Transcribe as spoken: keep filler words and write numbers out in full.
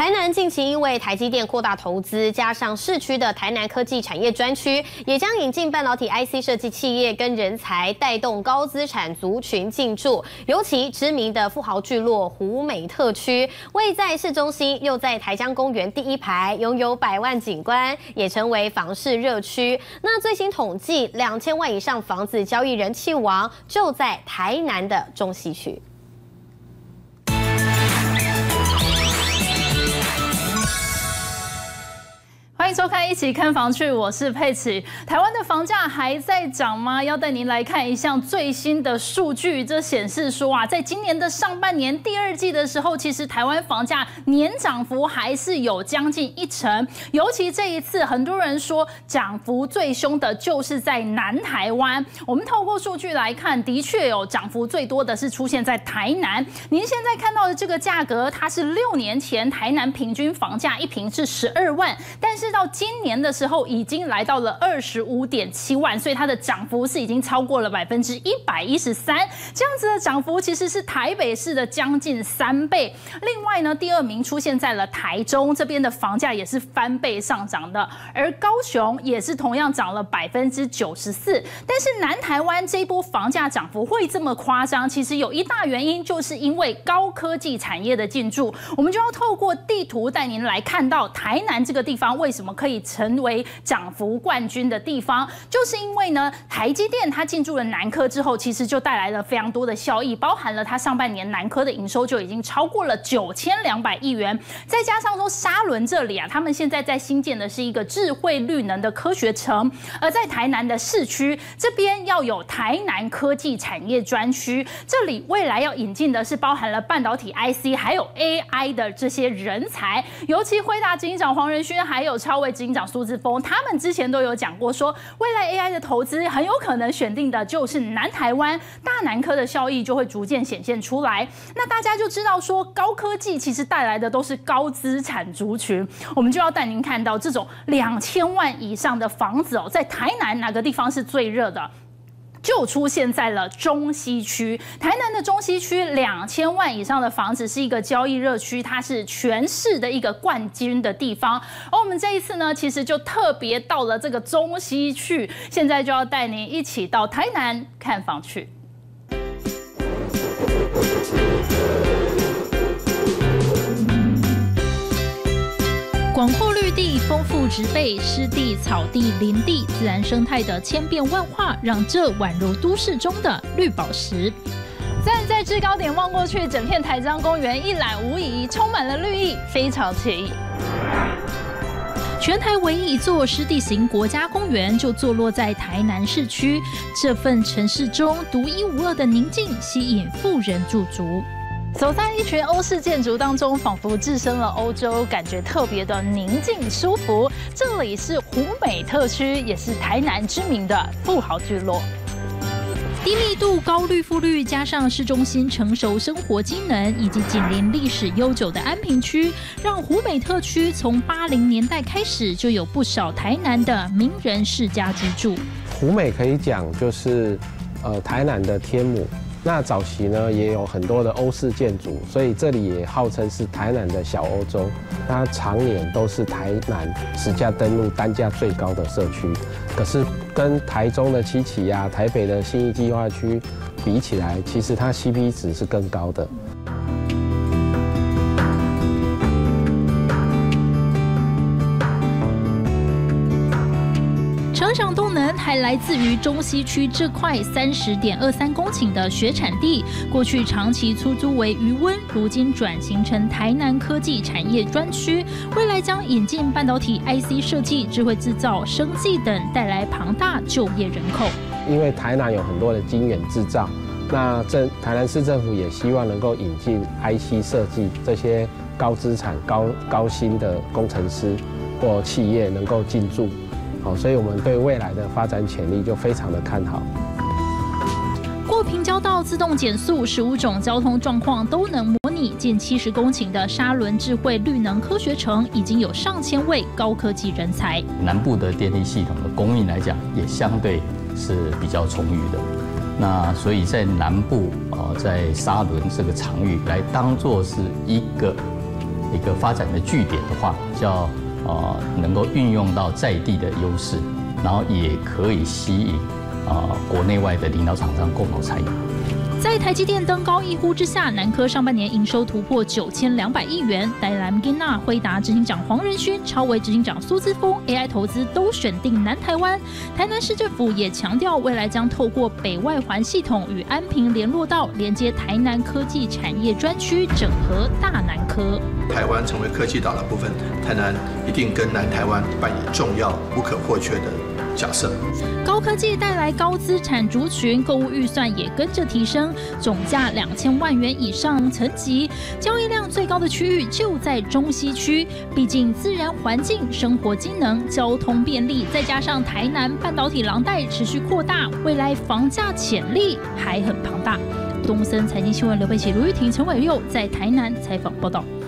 台南近期因为台积电扩大投资，加上市区的台南科技产业专区，也将引进半导体 I C 设计企业跟人才，带动高资产族群进驻。尤其知名的富豪聚落湖美特区，位在市中心，又在台江公园第一排，拥有百万景观，也成为房市热区。那最新统计，两千万以上房子交易人气王就在台南的中西区。 欢迎收看《一起看房去》，我是佩奇。台湾的房价还在涨吗？要带您来看一项最新的数据，这显示说啊，在今年的上半年第二季的时候，其实台湾房价年涨幅还是有将近一成。尤其这一次，很多人说涨幅最凶的就是在南台湾。我们透过数据来看，的确有涨幅最多的是出现在台南。您现在看到的这个价格，它是六年前台南平均房价一坪是十二万，但是 到今年的时候，已经来到了二十五点七万，所以它的涨幅是已经超过了百分之一百一十三。这样子的涨幅其实是台北市的将近三倍。另外呢，第二名出现在了台中，这边的房价也是翻倍上涨的，而高雄也是同样涨了百分之九十四。但是南台湾这一波房价涨幅会这么夸张，其实有一大原因，就是因为高科技产业的进驻。我们就要透过地图带您来看到台南这个地方为什么 什么可以成为涨幅冠军的地方，就是因为呢，台积电它进驻了南科之后，其实就带来了非常多的效益，包含了它上半年南科的营收就已经超过了九千两百亿元，再加上说沙仑这里啊，他们现在在新建的是一个智慧绿能的科学城，而在台南的市区这边要有台南科技产业专区，这里未来要引进的是包含了半导体 I C 还有 A I 的这些人才，尤其辉达执行长黄仁勋还有 超微执行长苏志峰，他们之前都有讲过说，未来 A I 的投资很有可能选定的就是南台湾，大南科的效益就会逐渐显现出来。那大家就知道说，高科技其实带来的都是高资产族群，我们就要带您看到这种两千万以上的房子哦，在台南哪个地方是最热的？ 就出现在了中西区，台南的中西区两千万以上的房子是一个交易热区，它是全市的一个冠军的地方。而我们这一次呢，其实就特别到了这个中西区，现在就要带您一起到台南看房去。 广阔绿地、丰富植被、湿地、草地、林地，自然生态的千变万化，让这宛如都市中的绿宝石。站在制高点望过去，整片台江公园一览无遗，充满了绿意，非常惬意。 全台唯一一座湿地型国家公园就坐落在台南市区，这份城市中独一无二的宁静，吸引富人驻足。 走在一群欧式建筑当中，仿佛置身了欧洲，感觉特别的宁静舒服。这里是湖美特区，也是台南知名的富豪聚落。 低密度、高绿覆率，加上市中心成熟生活机能，以及紧邻历史悠久的安平区，让湖美特区从八零年代开始就有不少台南的名人世家居住。 湖美可以讲就是呃台南的天母。 那早期呢，也有很多的欧式建筑，所以这里也号称是台南的小欧洲。它常年都是台南实价登录单价最高的社区，可是跟台中的七期啊、台北的信义计划区比起来，其实它 C P 值是更高的。 成长动能还来自于中西区这块三十点二三公顷的学产地，过去长期出租为余温，如今转型成台南科技产业专区，未来将引进半导体 I C 设计、智慧制造、生技等，带来庞大就业人口。 因为台南有很多的晶圆制造，那政台南市政府也希望能够引进 I C 设计这些高资产、高高薪的工程师或企业能够进驻。 好，所以我们对未来的发展潜力就非常的看好。 过平交道自动减速，十五种交通状况都能模拟。近七十公顷的沙仑智慧绿能科学城，已经有上千位高科技人才。 南部的电力系统的供应来讲，也相对是比较充裕的。那所以在南部啊、呃，在沙仑这个场域来当做是一个一个发展的据点的话，叫呃能够运用到在地的优势，然后也可以吸引啊、呃、国内外的领导厂商共同参与。 在台积电登高一呼之下，南科上半年营收突破九千两百亿元。戴兰金纳、辉达执行长黄仁勋、超微执行长苏姿丰 ，A I 投资都选定南台湾。台南市政府也强调，未来将透过北外环系统与安平联络道，连接台南科技产业专区，整合大南科。 台湾成为科技岛的部分，台南一定跟南台湾扮演重要、不可或缺的角色。 高科技带来高资产族群，购物预算也跟着提升，总价两千万元以上层级，交易量最高的区域就在中西区。毕竟自然环境、生活机能、交通便利，再加上台南半导体廊带持续扩大，未来房价潜力还很庞大。东森财经新闻刘佩琪、卢玉婷、陈伟佑在台南采访报道。